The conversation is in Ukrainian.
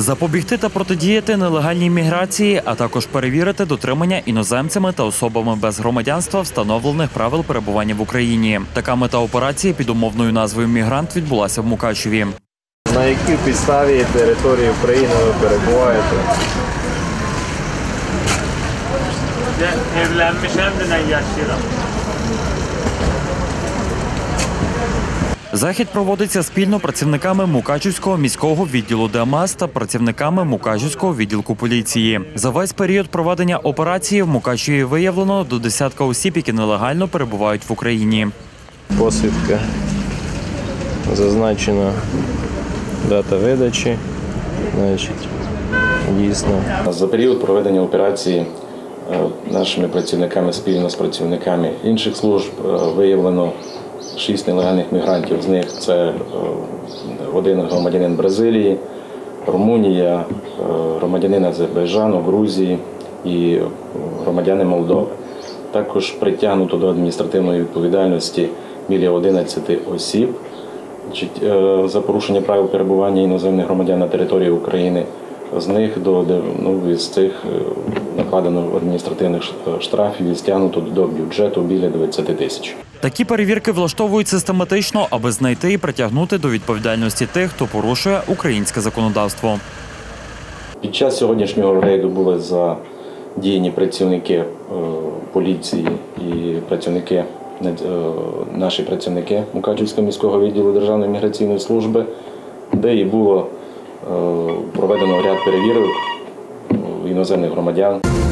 Запобігти та протидіяти нелегальній міграції, а також перевірити дотримання іноземцями та особами без громадянства встановлених правил перебування в Україні. Така мета операції під умовною назвою «Мігрант» відбулася в Мукачеві. На якій підставі території України ви перебуваєте? Захід проводиться спільно працівниками Мукачівського міського відділу ДМС та працівниками Мукачівського відділку поліції. За весь період проведення операції в Мукачеві виявлено до десятка осіб, які нелегально перебувають в Україні. Посвідка. Зазначена дата видачі. Дійсно. За період проведення операції нашими працівниками спільно з працівниками інших служб виявлено 6 нелегальних мігрантів. З них це один громадянин Бразилії, Румунія, громадянин Азербайджану, Грузії і громадяни Молдови. Також притягнуто до адміністративної відповідальності біля 11 осіб за порушення правил перебування іноземних громадян на території України. З них з цих накладено адміністративних штрафів і стягнуто до бюджету біля 20 тисяч. Такі перевірки влаштовують систематично, аби знайти і притягнути до відповідальності тих, хто порушує українське законодавство. Під час сьогоднішнього рейду були задіяні працівники поліції і наші працівники Мукачівського міського відділу Державної міграційної служби, де і було проведено ряд перевірок іноземних громадян.